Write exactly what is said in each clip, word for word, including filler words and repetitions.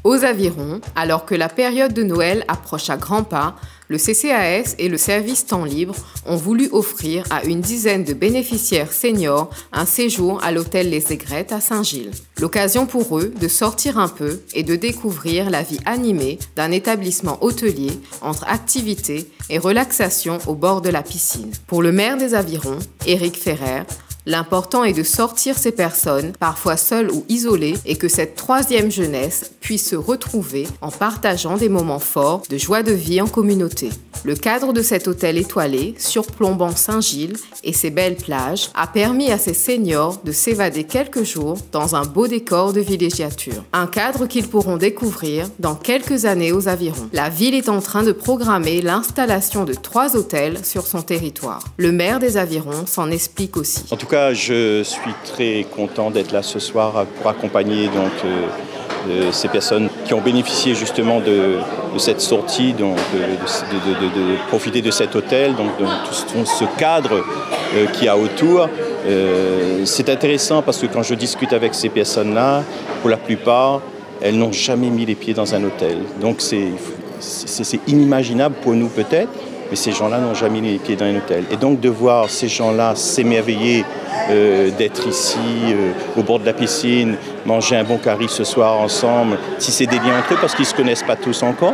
Aux Avirons, alors que la période de Noël approche à grands pas, le C C A S et le service temps libre ont voulu offrir à une dizaine de bénéficiaires seniors un séjour à l'hôtel Les Aigrettes à Saint-Gilles. L'occasion pour eux de sortir un peu et de découvrir la vie animée d'un établissement hôtelier entre activités et relaxation au bord de la piscine. Pour le maire des Avirons, Éric Ferrer, l'important est de sortir ces personnes, parfois seules ou isolées, et que cette troisième jeunesse puisse se retrouver en partageant des moments forts de joie de vie en communauté. Le cadre de cet hôtel étoilé, surplombant Saint-Gilles et ses belles plages, a permis à ces seniors de s'évader quelques jours dans un beau décor de villégiature. Un cadre qu'ils pourront découvrir dans quelques années aux Avirons. La ville est en train de programmer l'installation de trois hôtels sur son territoire. Le maire des Avirons s'en explique aussi. En tout cas, je suis très content d'être là ce soir pour accompagner donc, euh, ces personnes qui ont bénéficié justement de, de cette sortie, donc, de, de, de, de, de profiter de cet hôtel, donc, de tout ce cadre euh, qu'il y a autour. Euh, c'est intéressant parce que quand je discute avec ces personnes-là, pour la plupart, elles n'ont jamais mis les pieds dans un hôtel. Donc c'est, c'est, c'est inimaginable pour nous peut-être, mais ces gens-là n'ont jamais mis les pieds dans un hôtel. Et donc de voir ces gens-là s'émerveiller euh, d'être ici, euh, au bord de la piscine, manger un bon curry ce soir ensemble, tisser des liens entre eux parce qu'ils ne se connaissent pas tous encore,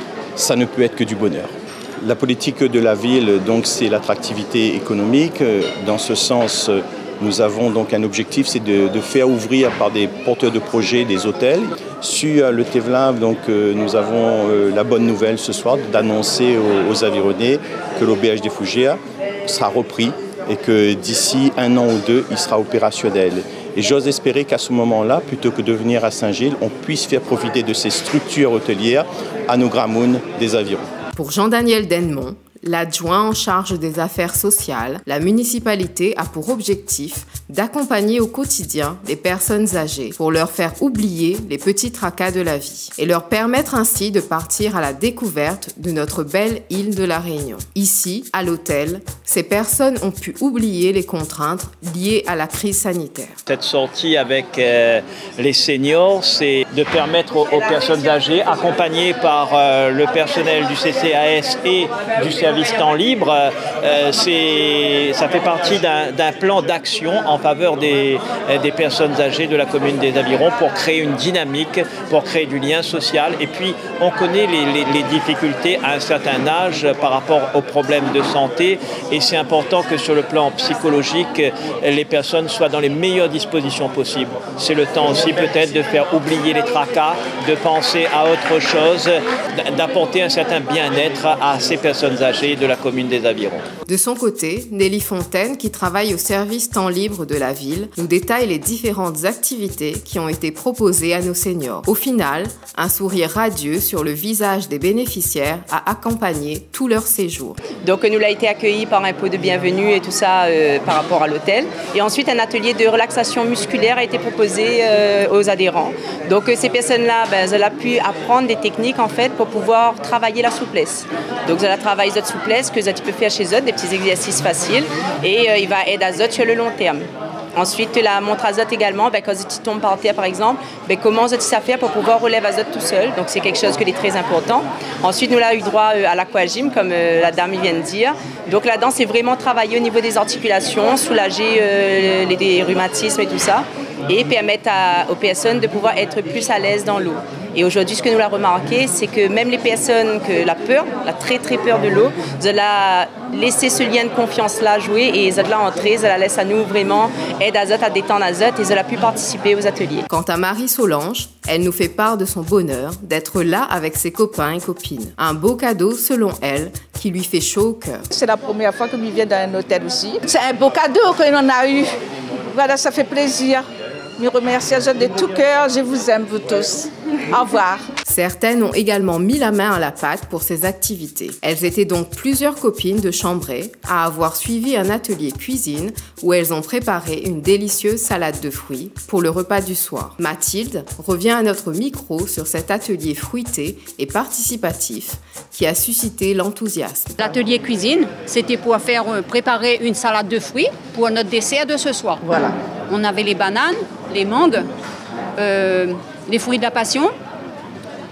ça ne peut être que du bonheur. La politique de la ville, donc, c'est l'attractivité économique. Dans ce sens, nous avons donc un objectif, c'est de, de faire ouvrir par des porteurs de projets des hôtels. Sur le Thévelin, donc, nous avons la bonne nouvelle ce soir d'annoncer aux, aux Avironnais que l'O B H des Fougères sera repris et que d'ici un an ou deux, il sera opérationnel. Et j'ose espérer qu'à ce moment-là, plutôt que de venir à Saint-Gilles, on puisse faire profiter de ces structures hôtelières à nos Gramounes des Avirons. Pour Jean-Daniel Denmont, l'adjoint en charge des affaires sociales, la municipalité a pour objectif d'accompagner au quotidien les personnes âgées pour leur faire oublier les petits tracas de la vie et leur permettre ainsi de partir à la découverte de notre belle île de la Réunion. Ici, à l'hôtel, ces personnes ont pu oublier les contraintes liées à la crise sanitaire. Cette sortie avec euh, les seniors, c'est de permettre aux, aux personnes âgées, accompagnées par euh, le personnel du C C A S et du service temps libre, euh, c'est, ça fait partie d'un, d'un plan d'action en faveur des, des personnes âgées de la commune des Avirons pour créer une dynamique, pour créer du lien social. Et puis, on connaît les, les, les difficultés à un certain âge par rapport aux problèmes de santé. Et c'est important que sur le plan psychologique, les personnes soient dans les meilleures dispositions possibles. C'est le temps aussi peut-être de faire oublier les tracas, de penser à autre chose, d'apporter un certain bien-être à ces personnes âgées de la commune des Avirons. De son côté, Nelly Fontaine, qui travaille au service temps libre de la ville, nous détaille les différentes activités qui ont été proposées à nos seniors. Au final, un sourire radieux sur le visage des bénéficiaires a accompagné tout leur séjour. Donc nous l'a été accueilli par un pot de bienvenue et tout ça euh, par rapport à l'hôtel. Et ensuite, un atelier de relaxation musculaire a été proposé euh, aux adhérents. Donc euh, ces personnes-là, ben, elles ont pu apprendre des techniques en fait pour pouvoir travailler la souplesse. Donc elles travaillent cette souplesse que elles peuvent faire chez eux, des petits exercices faciles et euh, il va aider à eux sur le long terme. Ensuite, la montre à zot également, ben, quand tu tombes par terre par exemple, ben, comment tu sais faire pour pouvoir relever à zot tout seul. Donc c'est quelque chose qui est très important. Ensuite, nous avons eu droit à l'aquagym, comme euh, la dame vient de dire. Donc là-dedans, c'est vraiment travailler au niveau des articulations, soulager euh, les, les rhumatismes et tout ça, et permettre à, aux personnes de pouvoir être plus à l'aise dans l'eau. Et aujourd'hui, ce que nous avons remarqué, c'est que même les personnes que la peur, la très très peur de l'eau, de la laisser ce lien de confiance-là jouer et de la entrer, de la laisse à nous vraiment aide à zot à détendre à zot et de la pu participer aux ateliers. Quant à Marie Solange, elle nous fait part de son bonheur d'être là avec ses copains et copines. Un beau cadeau selon elle qui lui fait chaud au cœur. C'est la première fois que je viens dans un hôtel aussi. C'est un beau cadeau que l'on a eu. Voilà, ça fait plaisir. Je remercie à de tout cœur. Je vous aime, vous tous. Au revoir. Certaines ont également mis la main à la pâte pour ces activités. Elles étaient donc plusieurs copines de Chambray à avoir suivi un atelier cuisine où elles ont préparé une délicieuse salade de fruits pour le repas du soir. Mathilde revient à notre micro sur cet atelier fruité et participatif qui a suscité l'enthousiasme. L'atelier cuisine, c'était pour faire préparer une salade de fruits pour notre dessert de ce soir. Voilà. On avait les bananes, les mangues, euh, les fruits de la passion,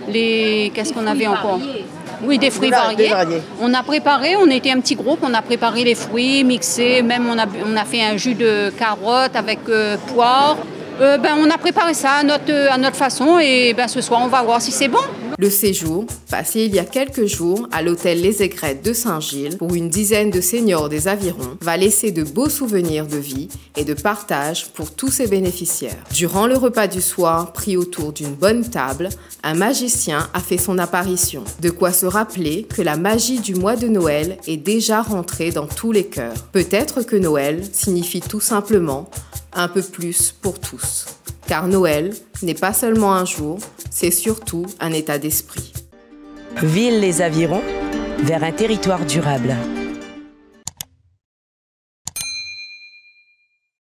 les qu'est-ce qu'on avait encore? Oui, des fruits Des variés. variés. On a préparé, on était un petit groupe, on a préparé les fruits mixés, même on a, on a fait un jus de carotte avec euh, poire. Euh, ben, on a préparé ça à notre, à notre façon et ben, ce soir, on va voir si c'est bon. Le séjour, passé il y a quelques jours à l'hôtel Les Aigrettes de Saint-Gilles pour une dizaine de seniors des Avirons, va laisser de beaux souvenirs de vie et de partage pour tous ses bénéficiaires. Durant le repas du soir, pris autour d'une bonne table, un magicien a fait son apparition. De quoi se rappeler que la magie du mois de Noël est déjà rentrée dans tous les cœurs. Peut-être que Noël signifie tout simplement un peu plus pour tous. Car Noël n'est pas seulement un jour, c'est surtout un état d'esprit. Ville les Avirons, vers un territoire durable.